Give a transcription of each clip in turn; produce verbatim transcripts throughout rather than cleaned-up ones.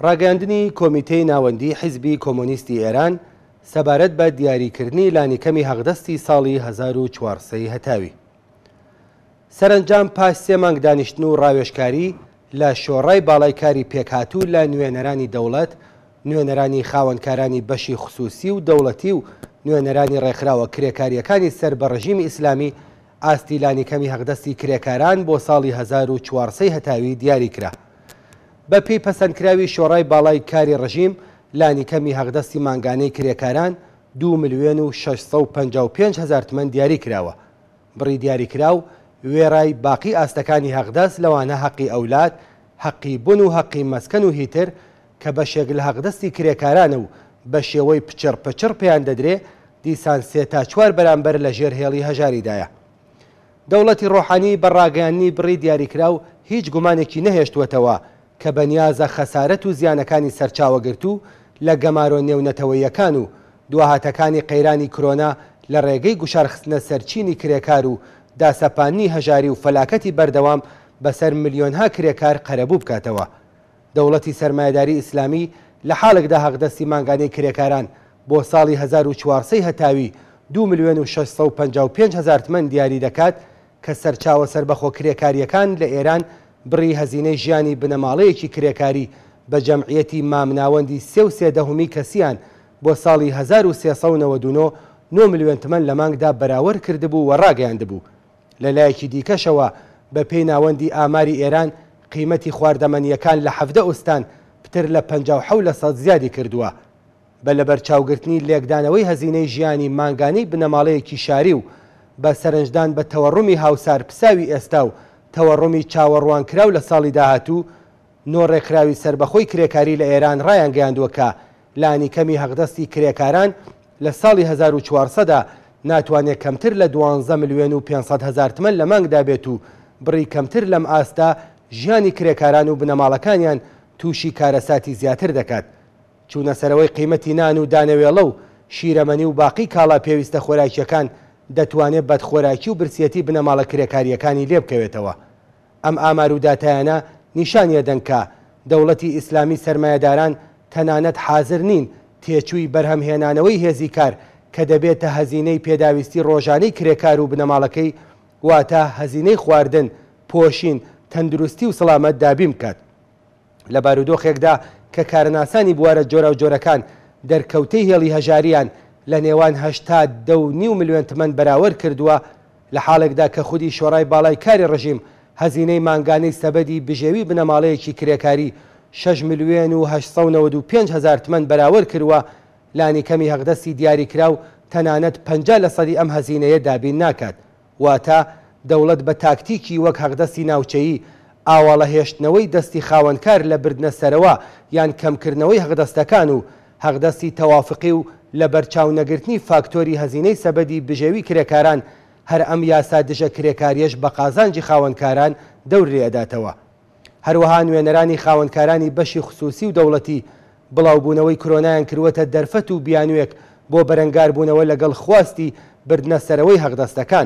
ڕاگەاندنی کۆمیتەی ناوەندی حیزبی کۆمۆنیستی ئێران سەبارەت بە دیاریکردنی لانیکەمی هەغدەستی ساڵی هەزار و چوارسەد هەتاوی. سەرنجام پاش سێ مانگ دانیشتن و ڕاوێژکاری لە شۆڕای باڵای کاری پێکهاتوو لە نوێنەرانی دەوڵەت، نوێنەرانی خاوەنکارانی بەشی خصوصی و دەوڵەتی و نوێنەرانی ڕێکخراوە کرێکاریەکانی سەر بە ڕژیمی ئیسلامی ئاستی لانیکەمی هەغدەستی کرێکاران بۆ ساڵی هەزار و چوارسەد هەتاوی دیاری کرا. بە پێی پەسەندکراوی شۆڕای باڵای کاری ڕژیم، لانیکەمی هەغدەستی مانگانەی کرێکاران دوو ملیۆن و شەشسەد و پەنجا و پێنج هەزار تمەن دیاری کراوە. بڕی دیاریکراو وێڕای باقی ئاستەکانی هەغدەست لەوانە حەقی ئەولاد، حەقی بوون و حەقی مەسکەن و هیتر کە بەشێک لە هەغدەستی کرێکارانە و بە شێوەی پچڕ پچڕ پێیان دەدرێ، دیسان سێ تا چوار بەرامبەر لە ژێر هێڵی هەژاریدایە. دەوڵەتی ڕۆحانی بە ڕاگەیاندنی بڕی دیاریکراو هیچ گومانێکی نەهێشتوەتەوە کە بەنیازە خەسارەت و زیانەکانی سەرچاوەگرت و لە گەمارۆ نێونەتەوەیەکان و دواهاتەکانی قەیرانی کۆرۆنا لە ڕێگەی گوشارخستنە سەرچینی کرێکار و داسەپانی هەژاری و فەلاکەتی بەردەوام بەسەر ملیۆنها کرێکار قەرەبوو بکاتەوە. دەوڵەتی سەرمایەداری ئیسلامی لە حاڵێکدا هەغدەستی مانگانەی کرێکاران بۆ ساڵی هەزار و چوارسەد هەتاوی دوو ملیۆن و شەشسەد و پەنجا و پێنج هەزار تمەن دیاری دەکات کە سەرچاوە سەربەخۆ کرێکاریەکان لە ئێران بڕی هەزینەی ژیانی بنەماڵەیەکی کرێکاری بە جەمعیەتی مامناوەندی سێ و سێ دەهەمی کەسیان بۆ ساڵی هەزار و سێسەد و نەوەد و نۆ نۆ ملیۆن تمەن لە مانگدا بەراورد کردبوو و ڕاگەیاندبوو. لە لایەکی دیکەشەوە بە پێی ناوەندی ئاماری ئێران قیمەتی خواردەمەنیەکان لە حەڤدە ئوستان پتر لە پەنجا و حەوت لە سەد زیادی کردووە. بە لەبەرچاوگرتنی لێکدانەوەی هەزینەی ژیانی مانگانەی بنەماڵەیەکی شاری و بە سەرنجدان بە تەوەڕوومی هاوسار پساوی ئێستا و تەوەڕوومی چاوەڕوانکراو لە ساڵی داهاتوو، نۆ ڕێکخراوی سربەخۆی کرێکاری لە ئێران ڕایان گەیاندووە کە لانیکەمی هەغدەستی کرێکاران لە ساڵی هەزار و چوارسەددا ناتوانێت کەمتر لە دوانزە ملیۆن و پێنجسەد هەزار تمەن لە مانگدا بێت و بڕی کەمتر لەم ئاستا ژیانی کرێکاران و بنەماڵەکانیان تووشی کارەساتی زیاتر دەکات. چوونە سەرەوەی قیمەتی نان و دانەوێڵە و شیرەمەنی و باقی کاڵا پێویستە خۆراکیەکان دەتوانێت بەدخۆراکی و برسیەتی بنەماڵە کرێکاریەکانی لێ بکەوێتەوە. ئەم ئامار و داتایانە نیشانیە دەنکە دەوڵەتی ئیسلامی سەرمایەداران تەنانەت حازر نین تێچووی بەرهەمهێنانەوەی هێزی کار کە دەبێتە هەزینەی پێداویستی ڕۆژانەی کرێکار و بنەماڵەکەی، واتە هەزینەی خواردن، پۆشین، تەندروستی و سەلامەت دابین بکات. لە بارودۆخێکدا کە کارناسانی بوارە جۆرە و جۆرەکان دەرکەوتەی هێڵی هەژاریان لە نێوان هەشتا دە و نیو ملیۆن تمەن بەراورد کردووە، لە حاڵێکدا کە خودی شۆڕای باڵای کاری ڕژیم هەزینەی مانگانەی سەبەدی بژێوی بنەماڵەیەکی کرێکاری شەش ملیۆن و هەشسەد و نەوەد و پێنج هەزار تمەن بەراورد کردووە. لانیکەمی هەغدەستی دیاریکراو تەنانەت پەنجا لە سەدی ئەم هەزینەیە دابین ناکات، واتە دەوڵەت بە تاکتیکی وەک هەغدەستی ناوچەیی ئاواڵە هێشتنەوەی دەستی خاوەنکار لە بردنە سەرەوە یان کەمکردنەوەی هەغدەستەکان و هەغدەستی تەوافقی و لە بەرچاو نەگرتنی فاکتۆری هەزینەی سەبەدی بژێوی کرێکاران هەر ئەم یاسا دژە کرێکاریەش بە قازانجی خاوەنکاران دەوری ئەداتەوە. هەروەها نوێنەرانی خاوەنکارانی بەشی خصوصی و دەوڵەتی بڵاوبوونەوەی کۆرۆنایان کردوەتە دەرفەت و بیانوێک بۆ بەرەنگاربوونەوە لەگەڵ خواستی بردنە سەرەوەی هەغدەستەکان.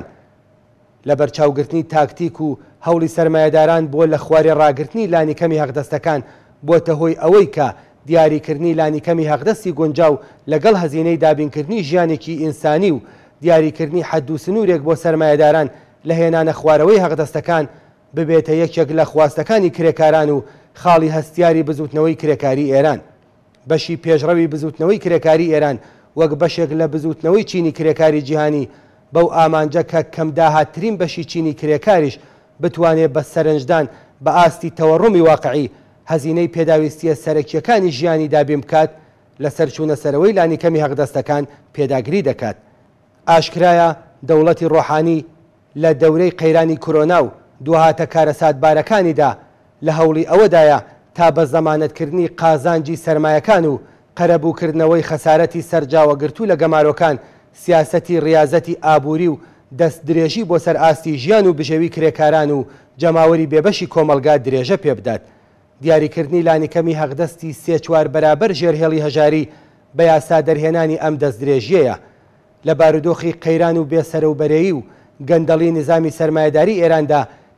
لە بەرچاوگرتنی تاکتیک و هەوڵی سەرمایەداران بۆ لە خوارێ ڕاگرتنی لانیکەمی هەغدەستەکان بۆتە هۆی ئەوەی کە دیاریکردنی لانیکەمی هەغدەستی گونجاو لەگەڵ هەزینەی دابینکردنی ژیانێکی ئینسانی و دیاریکردنی حەد و سنوورێک بۆ سەرمایەداران لە هێنانە خوارەوەی هەغدەستەکان ببێتە یەکێک لە خواستەکانی کرێکاران و خاڵی هەستیاری بزوتنەوەی کرێکاری ئێران. بەشی پێشڕەوی بزوتنەوەی کرێکاری ئێران وەک بەشێک لە بزوتنەوەی چینی کرێکاری جیهانی بەو ئامانجە کە کەم داهاترین بەشی چینی کرێکاریش بتوانێت بە سەرنجدان بە ئاستی تەوەڕوومی واقعی هەزینەی پێداویستیە سەرەکیەکانی ژیانی دابین بکات، لەسەر چوونە سەرەوەی لانیکەمی هەغدەستەکان پێداگری دەکات. ئاشکرایە دەوڵەتی ڕۆحانی لە دەورەی قەیرانی کۆرۆنا و دووهاتە کارەساتبارەکانیدا لە هەوڵی ئەوەدایە تا بە زەمانەتکردنی قازانجی سەرمایەکان و قەرەبووکردنەوەی خەسارەتی سەرجاوەگرتوو لە گەمارۆکان سیاسەتی ڕیازەتی ئابووری و دەست درێژی بۆ سەر ئاستی ژیان و بژێوی کرێکاران و جەماوەری بێبەشی کۆمەلگا درێژە پێ بدات. دیاریکردنی لانیکەمی هەغدەستی سێ چوار بەرابەر ژێرهێڵی هەژاری بە یاسا دەرهێنانی ئەم دەست درێژیەیە. لە بارودۆخی قەیران و بێسەرەوبەرێیی و گەندەڵی نظامی سەرمایەداری ئێراندا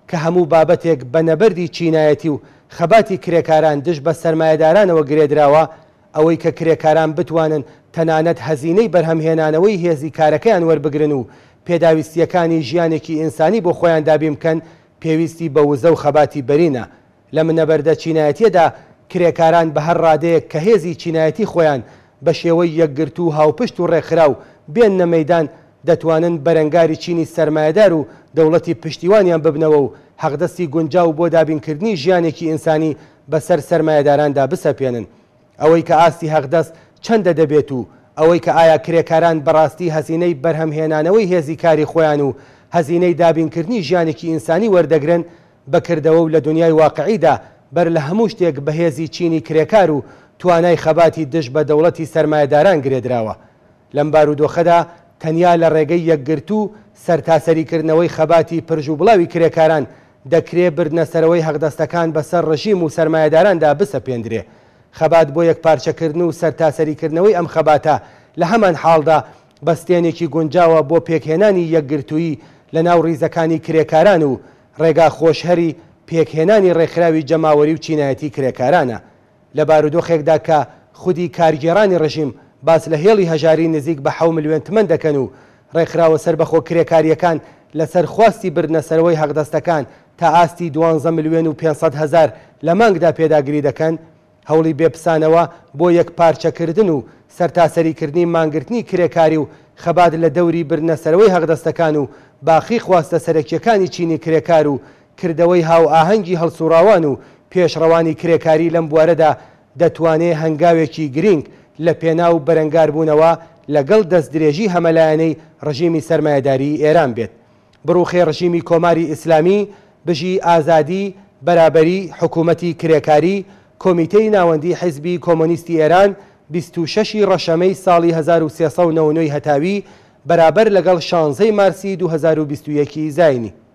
کە هەموو بابەتێک بە نەبەردی چینایەتی و خەباتی کرێکاران دش بە سەرمایەدارانەوە گرێدراوە ئەوەی کە کرێکاران بتوانن تەنانەت هەزینەی بەرهەمهێنانەوەی هێزی کارەکەیان وەربگرن و پێداویستیەکانی ژیانێکی ئینسانی بۆ خۆیان دابین بکەن پێویستی بە وزە و خەباتی بەرینە. لە منەبەردە چینایەتیەدا کرێکاران بە هەر ڕادەیەک کە هێزی چینایەتی خۆیان بە شێوەی یەکگرتو و هاوپشت و ڕێکخراو بێننە مەیدان دەتوانن بەرەنگاری چینی سەرمایەدار و دەوڵەتی پشتیوانیان ببنەوە و حەقدەستی گونجاو بۆ دابینکردنی ژیانێکی ئینسانی بەسەر سەرمایەداراندا بسەپێنن. ئەوەی کە ئاستی حەقدەست چەندە دەبێت و ئەوەی کە ئایا کرێکاران بەڕاستی هەزینەی بەرهەمهێنانەوەی هێزی کاری خۆیان و هەزینەی دابینکردنی ژیانێکی ئینسانی وەردەگرن بەکردەوە و لە دنیای واقعیدا بەر لە هەموو شتێک بەهێزی چینی کرێکار و توانای خەباتی دش بە دەوڵەتی سەرمایەداران گرێدراوە. لەم بارودۆخەدا تەنیا لە ڕێگەی یەکگرت و سەرتاسەریکردنەوەی خەباتی پرژ و بڵاوی کرێکاران دەکرێ بردنەسەرەوەی حەقدەستەکان بەسەر ڕژیم و سەرمایەداراندا بسەپێندرێ. خەبات بۆ یەکپارچەکردن و سەرتاسەریکردنەوەی ئەم خەباتە لە هەمان حاڵدا بەستێنێکی گونجاوە بۆ پێکهێنانی یەکگرتووی لە ناو ڕیزەکانی کرێکاران و ڕێگا خۆشهەری پێکهێنانی ڕێکخراوی جەماوەری و چینایەتی کرێکارانە. لە بارودۆخێکدا کە خودی کارگێڕانی ڕژیم باس لە هێڵی هەژاری نزیک بە حەو ملیۆن تمەن دەکەن و ڕێکخراوە سەربەخۆ کرێکاریەکان لەسەر خواستی بردنەسەرەوەی حەقدەستەکان تا ئاستی دوانزە ملیۆن و پێنجسەد هەزار لە مانگدا پێداگری دەکەن، هەوڵی بێپسانەوە بۆ یەک پارچەکردن و سەرتاسەریکردنی مانگرتنی کرێکاری و خەبات لە دەوری بردنەسەرەوەی حەقدەستەکان و باخی خواستە سەرەکیەکانی چینی کرێکار و کردەوەی هاو ئاهەنگی هەڵسوڕاوان و پێشڕەوانی کرێکاری لەم بوارەدا دەتوانێت هەنگاوێکی گرنگ لە پێناو بەرەنگاربوونەوە لەگەڵ دەستدرێژی هەمەلایەنەی ڕژیمی سەرمایەداری ئێران بێت. بڕوخێ ڕژیمی کۆماری ئیسلامی بژی ئازادی، بەرابەری، حکوومەتی کرێکاری، کۆمیتەی ناوەندی حیزبی کۆمۆنیستی ئێران بیست و شەشی ڕەشەمەی ساڵی هەزار و سێسەد و نەوە و نۆی هەتاوی بەرابەر لەگەڵ شانزەی مارسی دوو هەزار و بیست و یەکی زاینی.